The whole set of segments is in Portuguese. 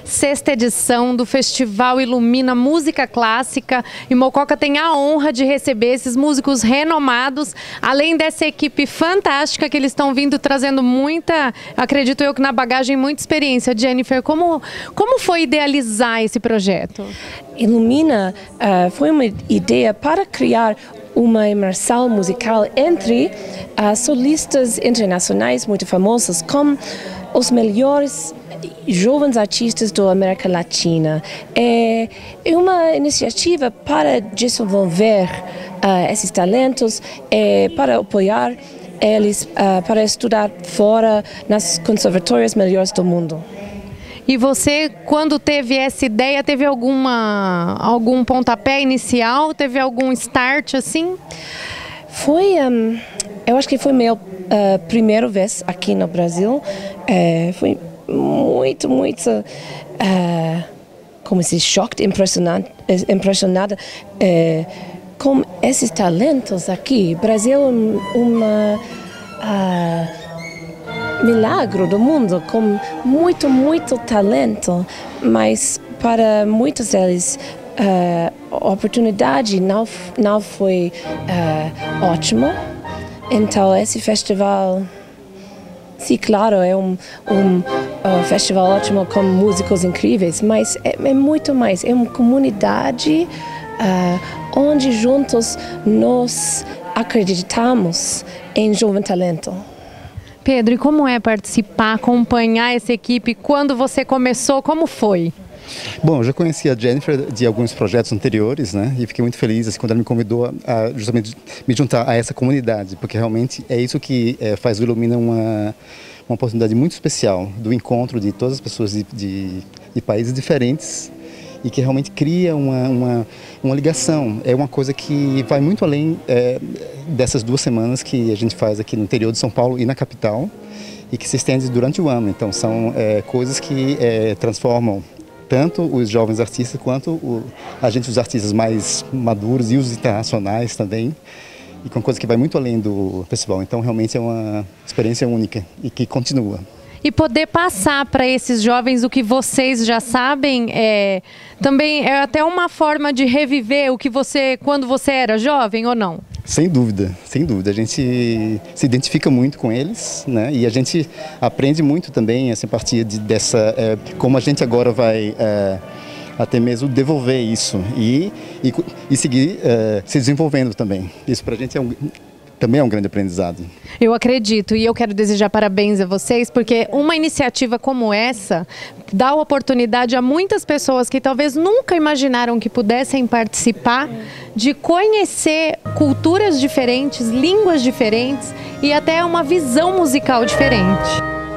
6ª edição do Festival Ilumina Música Clássica, e Mococa tem a honra de receber esses músicos renomados, além dessa equipe fantástica que eles estão vindo trazendo muita, acredito eu que na bagagem, muita experiência. Jennifer, como foi idealizar esse projeto? Ilumina foi uma ideia para criar uma imersão musical entre solistas internacionais muito famosos, como os melhores jovens artistas da América Latina. É uma iniciativa para desenvolver esses talentos, para apoiar eles para estudar fora nas conservatórios melhores do mundo. E você, quando teve essa ideia, teve algum pontapé inicial? Teve algum start assim? Foi, eu acho que foi minha primeira vez aqui no Brasil. Foi muito, como se choque, impressionada com esses talentos aqui. Brasil é uma milagre do mundo, com muito talento, mas para muitos deles a oportunidade não foi ótima. Então esse festival, sim, claro, é um festival ótimo com músicos incríveis, mas é muito mais, é uma comunidade onde juntos nós acreditamos em jovem talento. Pedro, e como é participar, acompanhar essa equipe? Quando você começou, como foi? Bom, eu já conheci a Jennifer de alguns projetos anteriores, né? E fiquei muito feliz assim, quando ela me convidou a justamente me juntar a essa comunidade, porque realmente é isso que faz o Ilumina uma oportunidade muito especial do encontro de todas as pessoas de países diferentes e que realmente cria uma ligação. É uma coisa que vai muito além dessas 2 semanas que a gente faz aqui no interior de São Paulo e na capital e que se estende durante o ano. Então são coisas que transformam tanto os jovens artistas quanto os artistas mais maduros e os internacionais também, e com coisa que vai muito além do festival. Então realmente é uma experiência única e que continua. E poder passar para esses jovens o que vocês já sabem também é até uma forma de reviver o que quando você era jovem, ou não? Sem dúvida, sem dúvida. A gente se identifica muito com eles, né? E a gente aprende muito também a partir dessa como a gente agora vai até mesmo devolver isso e seguir se desenvolvendo também. Isso para a gente também é um grande aprendizado. Eu acredito, e eu quero desejar parabéns a vocês, porque uma iniciativa como essa dá oportunidade a muitas pessoas que talvez nunca imaginaram que pudessem participar, de conhecer culturas diferentes, línguas diferentes e até uma visão musical diferente.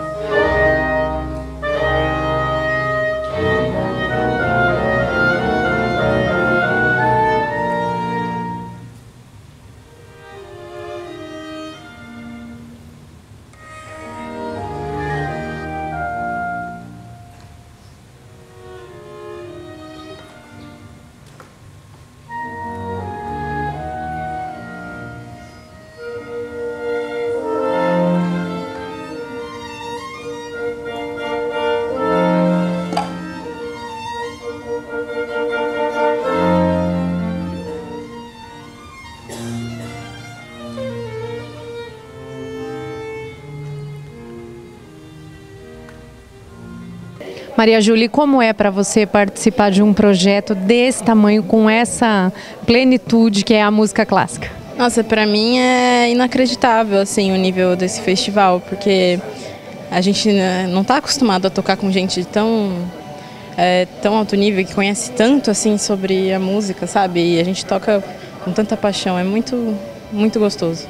Maria Júlia, como é para você participar de um projeto desse tamanho, com essa plenitude que é a música clássica? Nossa, para mim é inacreditável assim, o nível desse festival, porque a gente não está acostumado a tocar com gente de tão alto nível, que conhece tanto assim sobre a música, sabe? E a gente toca com tanta paixão, é muito gostoso.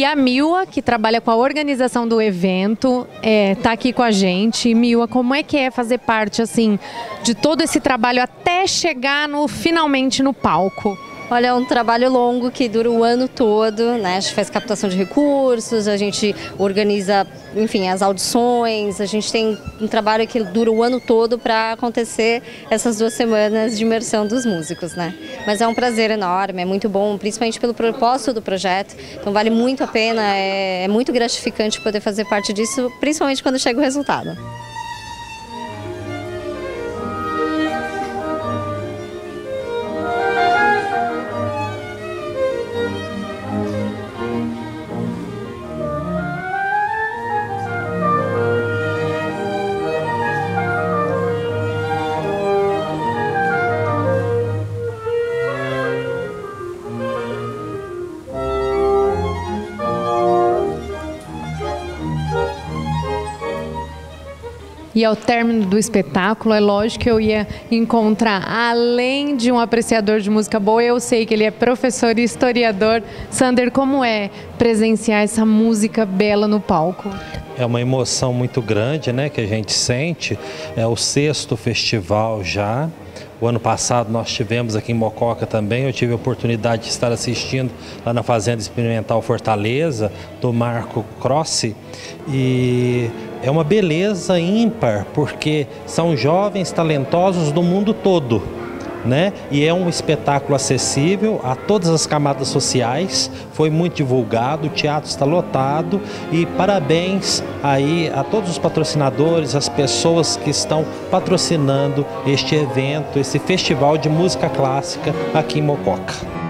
E a Milwa, que trabalha com a organização do evento, tá aqui com a gente. Milwa, como é que é fazer parte assim de todo esse trabalho até chegar finalmente no palco? Olha, é um trabalho longo que dura o ano todo, né? A gente faz captação de recursos, a gente organiza, enfim, as audições, a gente tem um trabalho que dura o ano todo para acontecer essas 2 semanas de imersão dos músicos, né? Mas é um prazer enorme, é muito bom, principalmente pelo propósito do projeto, então vale muito a pena, é muito gratificante poder fazer parte disso, principalmente quando chega o resultado. E ao término do espetáculo, é lógico que eu ia encontrar, além de um apreciador de música boa, eu sei que ele é professor e historiador. Sander, como é presenciar essa música bela no palco? É uma emoção muito grande, né, que a gente sente. É o 6º festival já. O ano passado nós tivemos aqui em Mococa também, eu tive a oportunidade de estar assistindo lá na Fazenda Experimental Fortaleza, do Marco Crossi, e é uma beleza ímpar, porque são jovens talentosos do mundo todo, né? E é um espetáculo acessível a todas as camadas sociais, foi muito divulgado, o teatro está lotado e parabéns aí a todos os patrocinadores, as pessoas que estão patrocinando este evento, esse festival de música clássica aqui em Mococa.